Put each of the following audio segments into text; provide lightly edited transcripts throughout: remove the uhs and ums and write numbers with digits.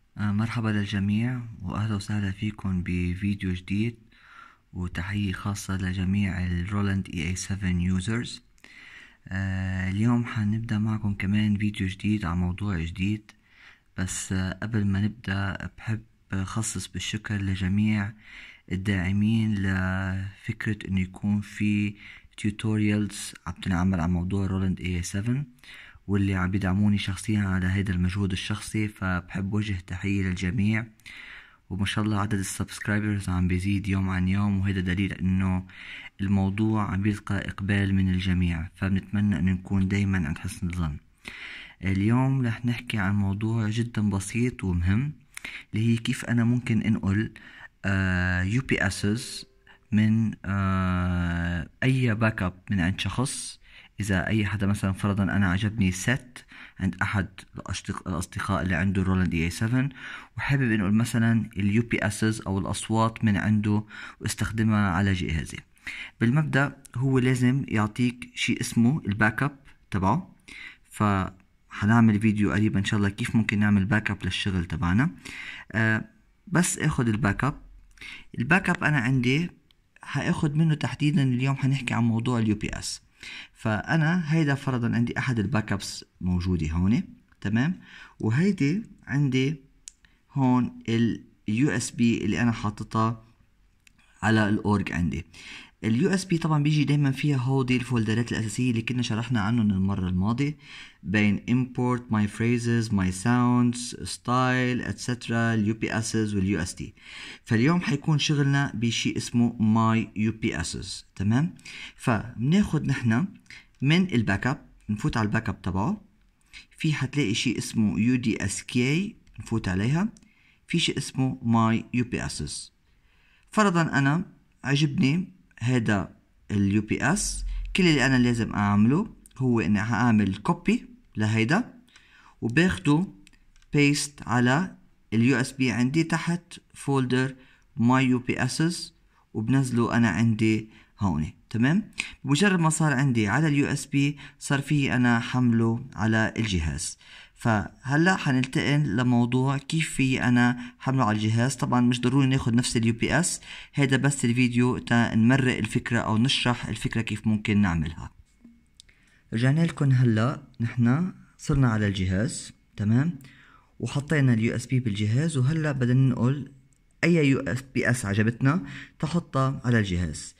مرحبا للجميع وأهلا وسهلا فيكم بفيديو جديد، وتحية خاصة لجميع الرولاند EA7 يوزرز. اليوم حنبدأ معكم كمان فيديو جديد عن موضوع جديد. بس قبل ما نبدأ بحب خصص بالشكر لجميع الداعمين لفكرة انه يكون في tutorials عم تنعمل عن موضوع رولاند EA7، واللي عم بيدعموني شخصيا على هيدا المجهود الشخصي، فبحب وجه تحية للجميع. وما شاء الله عدد السبسكرايبرز عم بيزيد يوم عن يوم، وهذا دليل انه الموضوع عم بيلقى اقبال من الجميع، فبنتمنى ان نكون دايما عند حسن الظن. اليوم رح نحكي عن موضوع جدا بسيط ومهم، اللي هي كيف انا ممكن انقل UPSs من اي باك اب من عند شخص. اذا اي حدا مثلا فرضا انا عجبني ست عند احد الاصدقاء اللي عنده رولاند اي 7، وحابب انقل مثلا اليو بي اسز او الاصوات من عنده واستخدمها على جهازي. بالمبدأ هو لازم يعطيك شيء اسمه الباك اب تبعه. فحنعمل فيديو قريبا ان شاء الله كيف ممكن نعمل باك اب للشغل تبعنا. بس اخذ الباك اب انا عندي هاخد منه تحديدا. اليوم حنحكي عن موضوع اليو بي اس. فانا هيدا فرضا عندي احد الباك ابس موجوده هون، تمام. وهيدي عندي هون اليو اس بي اللي انا حاططها على الاورج عندي. اليو اس بي طبعا بيجي دايما فيها هودي الفولدرات الاساسيه اللي كنا شرحنا عنهم المره الماضيه، بين import my phrases my sounds style etc اليو بي اسز واليو اس تي. فاليوم حيكون شغلنا بشيء اسمه my يو بي اسز، تمام. فبناخد نحن من الباك اب، نفوت على الباك اب تبعه، في حتلاقي شيء اسمه يو دي اس كي، نفوت عليها، في شيء اسمه my يو بي اسز. فرضا انا عجبني هذا اليو بي اس، كل اللي انا لازم اعمله هو اني هعمل كوبي لهيدا وباخده بيست على اليو اس بي عندي تحت فولدر ماي يو بي اسز، وبنزله انا عندي هون، تمام. بمجرد ما صار عندي على اليو اس بي صار فيه انا حمله على الجهاز. فهلا حنلتقل لموضوع كيف في انا حمله على الجهاز. طبعا مش ضروري ناخد نفس اليو بي اس، هذا بس الفيديو تا نمرق الفكرة او نشرح الفكرة كيف ممكن نعملها. رجعنا لكم هلا، نحن صرنا على الجهاز، تمام، وحطينا اليو اس بي بالجهاز، وهلا بدنا ننقل اي يو اس بي اس عجبتنا تحطها على الجهاز.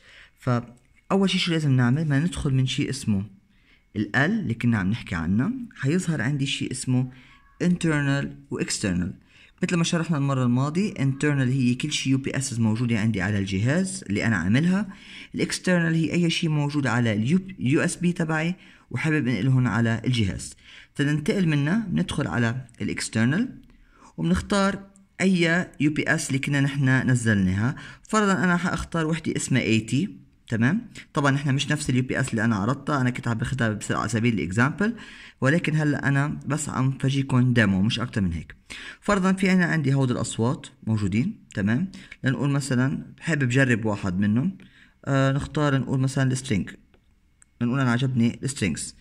فاول شيء شو لازم نعمل؟ ما ندخل من شيء اسمه ال اللي كنا عم نحكي عنه، حيظهر عندي شيء اسمه internal و external. مثل ما شرحنا المرة الماضية، internal هي كل شيء يو بي اس موجودة عندي على الجهاز اللي أنا عاملها. الاكسترنال هي أي شيء موجود على اليو اس بي تبعي وحابب انقلهن على الجهاز. تننتقل منها بندخل على الاكسترنال وبنختار أي يو بي اس اللي كنا نحن نزلناها. فرضا أنا حأختار وحدة اسمها 80، تمام. طبعا احنا مش نفس اليو بي اس اللي انا عرضتها، انا كنت عم باخدها على سبيل الاكزامبل، ولكن هلا انا بس عم فرجيكم ديمو مش اكتر من هيك. فرضا في انا عندي هود الاصوات موجودين، تمام. لنقول مثلا حابب جرب واحد منهم، نختار نقول مثلا السترينج، نقول انا عجبني السترينجز،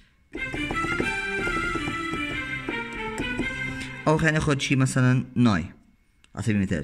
او خلينا ناخد شي مثلا ناي على سبيل المثال.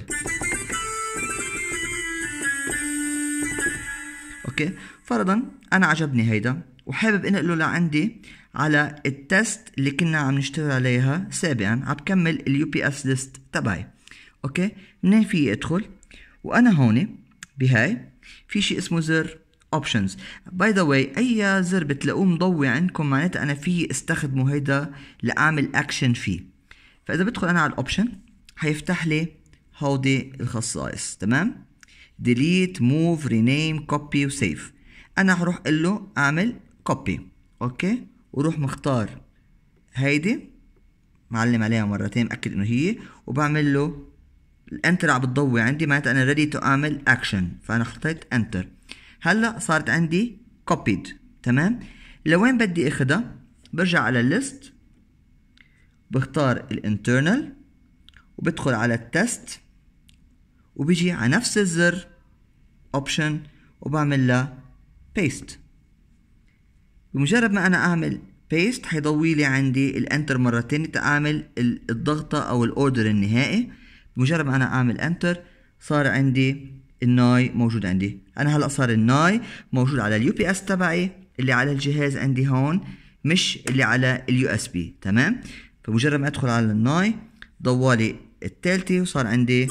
اوكي، فرضا انا عجبني هيدا وحابب انقله لعندي على التست اللي كنا عم نشتغل عليها سابقا، عم بكمل اليو بي اس ليست تبعي. اوكي، منين في ادخل؟ وانا هون بهاي في شيء اسمه زر اوبشنز. باي ذا واي اي زر بتلاقوه مضوي عندكم معناتها انا في استخدمه هيدا لاعمل اكشن فيه. فاذا بدخل انا على الاوبشن حيفتح لي هودي الخصائص، تمام. delete move rename copy وسيف. انا هروح اقول له اعمل copy، اوكي، وروح مختار هيدي، معلم عليها مرتين مأكد انه هي، وبعمل له الانتر. عم بتضوي عندي معناتها انا ready to اعمل action، فانا حطيت انتر. هلا صارت عندي copied، تمام. لوين بدي اخدها؟ برجع على الليست، بختار الانترنال وبدخل على التست، وبيجي على نفس الزر اوبشن وبعمل له بيست. بمجرد ما انا اعمل بيست حيضوي لي عندي الانتر مرتين تعمل الضغطة او الاوردر النهائي. بمجرد ما انا اعمل انتر صار عندي الناي موجود عندي. انا هلا صار الناي موجود على اليو بي اس تبعي اللي على الجهاز عندي هون، مش اللي على اليو اس بي. تمام. فمجرد ما ادخل على الناي ضوالي التالتة وصار عندي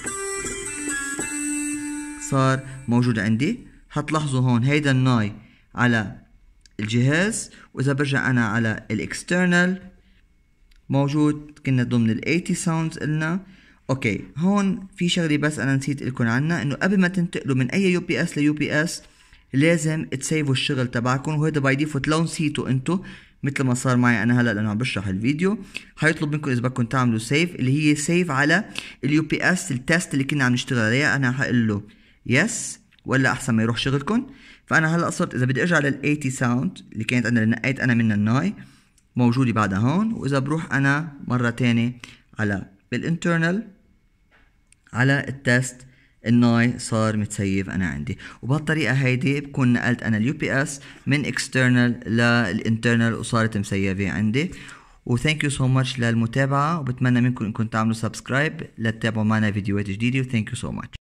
صار موجود عندي. هتلاحظوا هون هيدا الناي على الجهاز، واذا برجع انا على الاكسترنال موجود كنا ضمن ال 80 ساوندز قلنا. اوكي هون في شغله بس انا نسيت لكم عنها، انه قبل ما تنتقلوا من اي يو بي اس ليو بي اس لازم تسيفوا الشغل تبعكم، وهذا باي ديفولت لو نسيتوا انتم مثل ما صار معي انا هلا لانه عم بشرح الفيديو، حيطلب منكم اذا بدكم تعملوا سيف اللي هي سيف على اليو بي اس التست اللي كنا عم نشتغل عليها. انا حقول له يس ولا احسن ما يروح شغلكم. فانا هلا صرت اذا بدي ارجع لل 80 ساوند اللي كانت انا اللي نقيت انا منها الناي موجوده بعدها هون، واذا بروح انا مره تانية على الانترنال على التست الناي صار متسيف انا عندي. وبهالطريقه هيدي بكون نقلت انا اليو بي اس من اكسترنال للانترنال وصارت مسيفه عندي. وثانك يو سو ماتش للمتابعه، وبتمنى منكم انكم تعملوا سبسكرايب لتتابعوا معنا فيديوهات جديده. وثانك يو سو ماتش.